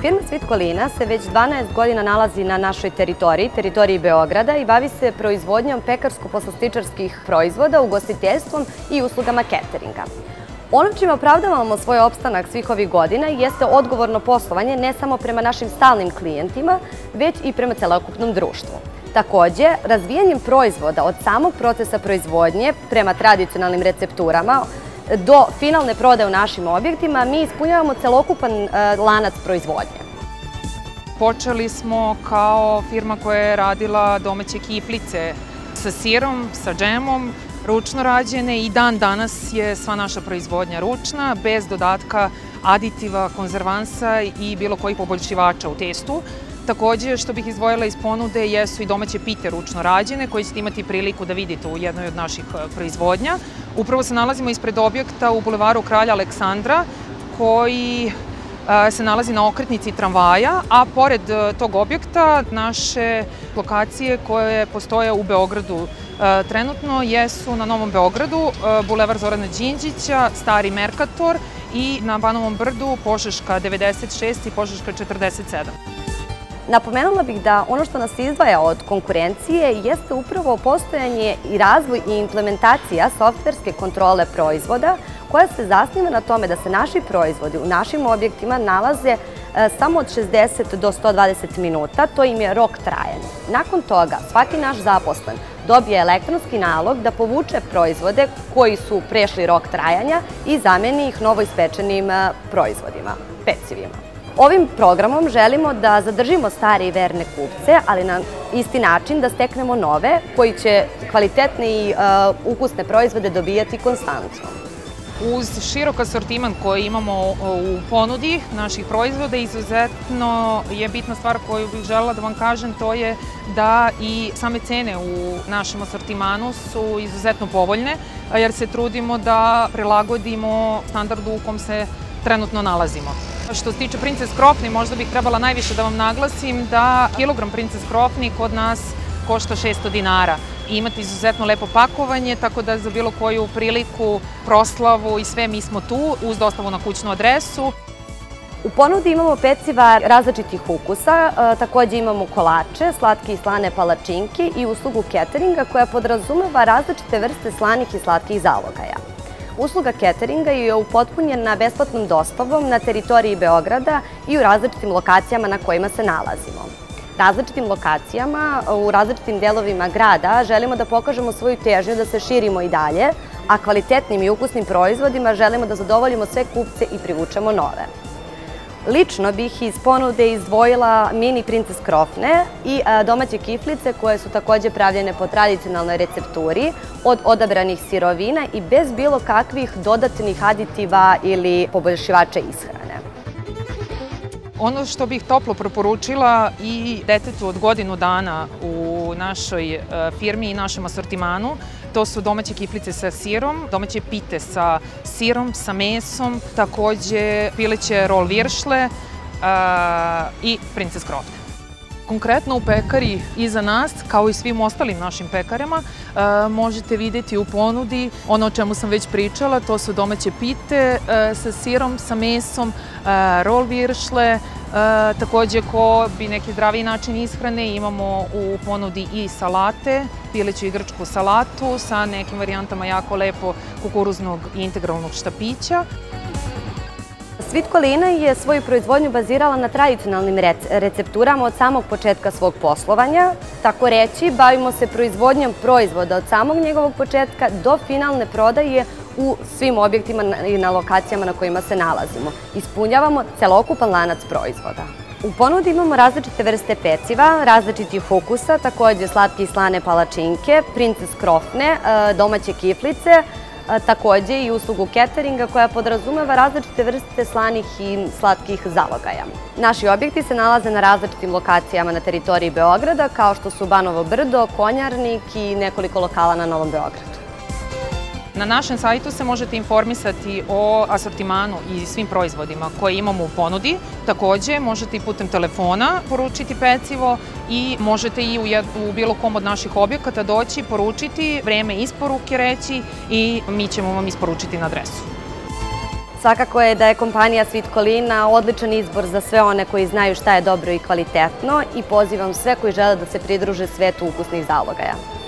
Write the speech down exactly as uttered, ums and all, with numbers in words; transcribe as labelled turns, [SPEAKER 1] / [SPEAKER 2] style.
[SPEAKER 1] Firma Svitkolina se već dvanaest godina nalazi na našoj teritoriji, teritoriji Beograda i bavi se proizvodnjom pekarsko-poslastičarskih proizvoda, ugostiteljstvom i uslugama cateringa. Ono čime opravdavamo svoj opstanak svih ovih godina jeste odgovorno poslovanje ne samo prema našim stalnim klijentima, već i prema celokupnom društvu. Takođe, razvijanjem proizvoda od samog procesa proizvodnje prema tradicionalnim recepturama do finalne prodaje u našim objektima, mi ispunjavamo celokupan lanac proizvodnje.
[SPEAKER 2] Počeli smo kao firma koja je radila domaće kiflice sa sirom, sa džemom, ručno rađene i dan danas je sva naša proizvodnja ručna, bez dodatka aditiva, konzervansa i bilo kojih poboljšivača u testu. Takođe, što bih izdvojila iz ponude, jesu i domaće pite ručno rađene, koje ćete imati priliku da vidite u jednoj od naših proizvodnja. Upravo se nalazimo ispred objekta u bulevaru Kralja Aleksandra, koji se nalazi na okretnici tramvaja, a pored tog objekta naše lokacije koje postoje u Beogradu trenutno jesu na Novom Beogradu, bulevar Zorana Đinđića, Stari Merkator i na Banovom Brdu Požeška devedeset šest i Požeška četrdeset sedam.
[SPEAKER 1] Napomenula bih da ono što nas izdvaja od konkurencije jeste upravo postojanje i razvoj i implementacija softverske kontrole proizvoda koja se zasniva na tome da se naši proizvodi u našim objektima nalaze samo od šezdeset do sto dvadeset minuta, to im je rok trajanja. Nakon toga svaki naš zaposlen dobije elektronski nalog da povuče proizvode koji su prešli rok trajanja i zameni ih novoispečenim proizvodima, pecivima. Ovim programom želimo da zadržimo stare i verne kupce, ali na isti način da steknemo nove koji će kvalitetne i ukusne proizvode dobijati konstantno.
[SPEAKER 2] Uz širok asortiman koji imamo u ponudi naših proizvoda, izuzetno je bitna stvar koju bih želela da vam kažem, to je da i same cene u našem asortimanu su izuzetno povoljne, jer se trudimo da prilagodimo standardu u kom se trenutno nalazimo. Što se tiče Princes Krofni, možda bih trebala najviše da vam naglasim da kilogram Princes Krofni kod nas košta šesto dinara. I imate izuzetno lepo pakovanje, tako da za bilo koju priliku, proslavu i sve mi smo tu uz dostavu na kućnu adresu.
[SPEAKER 1] U ponudi imamo peciva različitih ukusa, takođe imamo kolače, slatke i slane palačinke i uslugu cateringa koja podrazumeva različite vrste slanih i slatkih zalogaja. Usluga cateringa je upotpunjena besplatnom dostavom na teritoriji Beograda i u različitim lokacijama na kojima se nalazimo. Različitim lokacijama, u različitim delovima grada želimo da pokažemo svoju težnju da se širimo i dalje, a kvalitetnim i ukusnim proizvodima želimo da zadovoljimo sve kupce i privučemo nove. Lično bih iz ponude izdvojila mini Princes Krofne i domaće kiflice koje su takođe pravljene po tradicionalnoj recepturi od odabranih sirovina i bez bilo kakvih dodatnih aditiva ili poboljšivača ishrane.
[SPEAKER 2] Ono što bih toplo preporučila i detetu od godinu dana u našoj firmi i našem asortimanu, to su domaće kiflice sa sirom, domaće pite sa sirom, sa mesom, takođe pileće rol viršle i Princes Krofne. Konkretno u pekari iza nas, kao i svim ostalim našim pekarama, možete videti u ponudi ono o čemu sam već pričala, to su domaće pite sa sirom, sa mesom, rol viršle, takođe ko bi neki zdraviji način ishrane, imamo u ponudi i salate, pileću i grčku salatu sa nekim varijantama jako lepo kukuruznog i integralnog štapića.
[SPEAKER 1] Svitkolina je svoju proizvodnju bazirala na tradicionalnim recepturama od samog početka svog poslovanja. Tako reći, bavimo se proizvodnjom proizvoda od samog njegovog početka do finalne prodaje u svim objektima i na lokacijama na kojima se nalazimo. Ispunjavamo celokupan lanac proizvoda. U ponudi imamo različite vrste peciva, različitih ukusa, takođe slatke i slane palačinke, Princes Krofne, domaće kiflice, takođe i uslugu cateringa koja podrazumeva različite vrste slanih i slatkih zalogaja. Naši objekti se nalaze na različitim lokacijama na teritoriji Beograda, kao što su Banovo Brdo, Konjarnik i nekoliko lokala na Novom Beogradu.
[SPEAKER 2] Na našem sajtu se možete informisati o asortimanu i svim proizvodima koje imamo u ponudi. Takođe, možete i putem telefona poručiti pecivo i možete i u bilo kom od naših objekata doći, poručiti, vreme isporuke reći i mi ćemo vam isporučiti na adresu.
[SPEAKER 1] Svakako je da je kompanija Svitkolina odličan izbor za sve one koji znaju šta je dobro i kvalitetno i pozivam sve koji žele da se pridruže svetu ukusnih zalogaja.